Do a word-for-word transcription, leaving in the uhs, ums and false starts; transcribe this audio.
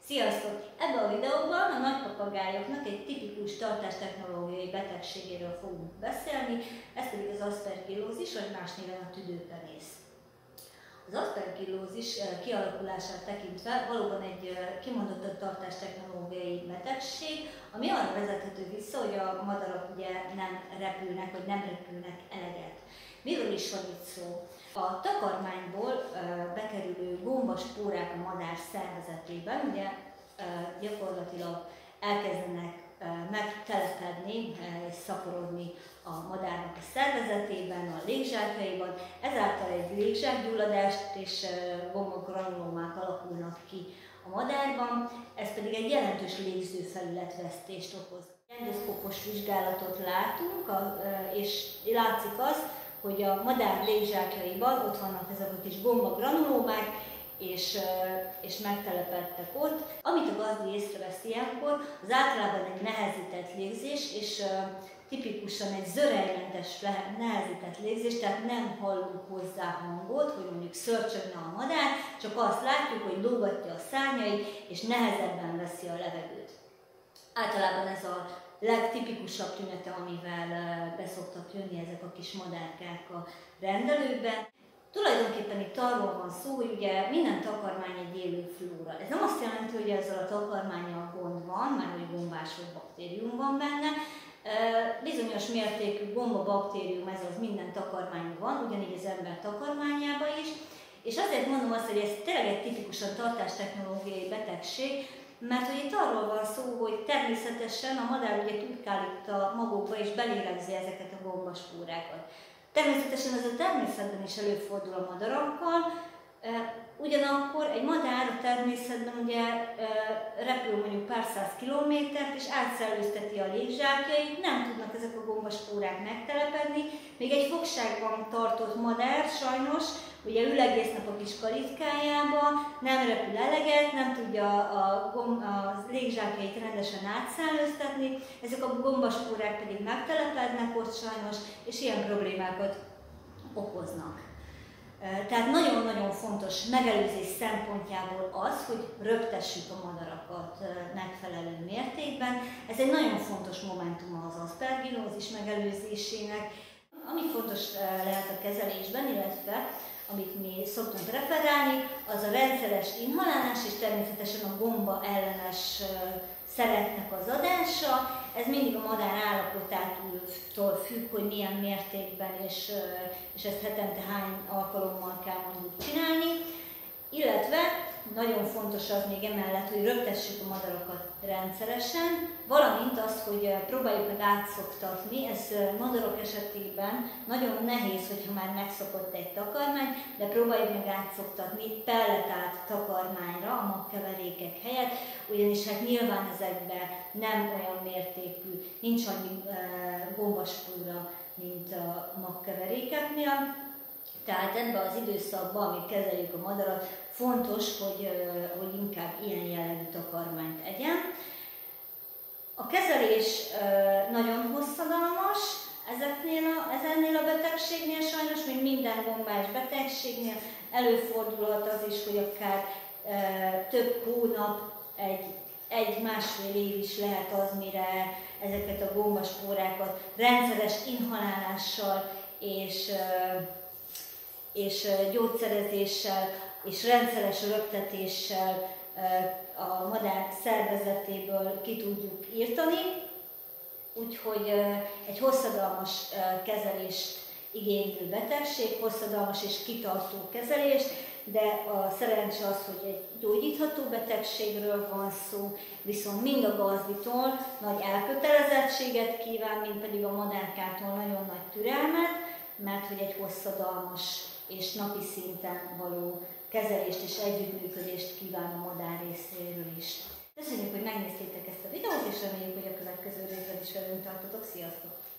Sziasztok! Ebben a videóban a nagypapagájoknak egy tipikus tartástechnológiai betegségéről fogunk beszélni, ez pedig az aszpergillózis, vagy más néven a tüdőpenész. Az aszpergillózis kialakulását tekintve valóban egy kimondottan tartástechnológiai betegség, ami arra vezethető vissza, hogy a madarak ugye nem repülnek, vagy nem repülnek eleget. Miről is van itt szó? A takarmányból bekerülő gombaspórák a madár szervezetében ugye gyakorlatilag elkezdenek megtelepedni és szaporodni a madárnak a szervezetében, a légzsákjaiban, ezáltal egy légzsákgyulladást és gombagranulómák alakulnak ki a madárban, ez pedig egy jelentős légzőfelületvesztést okoz. Endoszkópos vizsgálatot látunk, és látszik az, hogy a madár légzsákjaiban ott vannak ezek a kis gombagranulómák, és, és megtelepedtek ott. Amit a gazdi észrevesz ilyenkor, az általában egy nehezített légzés, és tipikusan egy zörejmentes nehezített légzés, tehát nem hallunk hozzá hangot, hogy mondjuk szörcsögne a madár, csak azt látjuk, hogy lógatja a szárnyait, és nehezebben veszi a levegőt. Általában ez a legtipikusabb tünete, amivel beszoktak jönni ezek a kis madárkák a rendelőben. Tulajdonképpen itt arról van szó, hogy ugye minden takarmány egy élő flóra. Ez nem azt jelenti, hogy ezzel a takarmánnyal gond van, mert hogy gombás vagy baktérium van benne. Bizonyos mértékű gombabaktérium, ez az minden takarmányban van, ugyanígy az ember takarmányában is. És azért mondom azt, hogy ez tényleg egy tipikusan tartástechnológiai betegség, mert hogy itt arról van szó, hogy természetesen a madár ugye tudkál itt a magokba és belélegzi ezeket a gombaspórákat. Természetesen ez a természetben is előfordul a madarakkal, ugyanakkor egy madár a természetben ugye repül mondjuk pár száz kilométert és átszellőzteti a légzsákjait, nem tudnak ezek a gombaspórák megtelepedni. Még egy fogságban tartott madár sajnos, ugye ül egész nap a kis kalitkájába, nem repül eleget, nem tudja a, a légzsákjait rendesen átszellőztetni, ezek a gombaspórák pedig megtelepednek ott sajnos, és ilyen problémákat okoznak. Tehát nagyon-nagyon fontos megelőzés szempontjából az, hogy röptessük a madarakat megfelelő mértékben. Ez egy nagyon fontos momentum az aszpergillózis megelőzésének. Ami fontos lehet a kezelésben, illetve amit mi szoktunk referálni, az a rendszeres inhalálás és természetesen a gomba ellenes szereknek az adása. Ez mindig a madár állapotától függ, hogy milyen mértékben és, és ezt hetente hány alkalommal kell mondjuk csinálni. Illetve nagyon fontos az még emellett, hogy röptessük a madarakat rendszeresen, valamint azt, hogy próbáljuk meg átszoktatni. Ez madarak esetében nagyon nehéz, hogyha már megszokott egy takarmány, de próbáljuk meg átszoktatni pelletált takarmányra a magkeverékek helyett, ugyanis hát nyilván ezekben nem olyan mértékű, nincs annyi gombaspóra, mint a magkeverékeknél. Tehát ebben az időszakban, amíg kezeljük a madarat, fontos, hogy, hogy inkább ilyen jellegű takarmányt egyen. A kezelés nagyon hosszadalmas ezeknél a, ezennél a betegségnél, sajnos, mint minden gombás betegségnél előfordulhat az is, hogy akár több hónap, egy, egy másfél év is lehet az, mire ezeket a gombaspórákat rendszeres inhalálással és és gyógyszerezéssel és rendszeres röptetéssel a madár szervezetéből ki tudjuk írtani. Úgyhogy egy hosszadalmas kezelést igénylő betegség, hosszadalmas és kitartó kezelés, de a szerencse az, hogy egy gyógyítható betegségről van szó, viszont mind a gazditól nagy elkötelezettséget kíván, mind pedig a madárkától nagyon nagy türelmet, mert hogy egy hosszadalmas és napi szinten való kezelést és együttműködést kíván a madár részéről is. Köszönjük, hogy megnéztétek ezt a videót, és reméljük, hogy a következő részben is velünk tartotok. Sziasztok!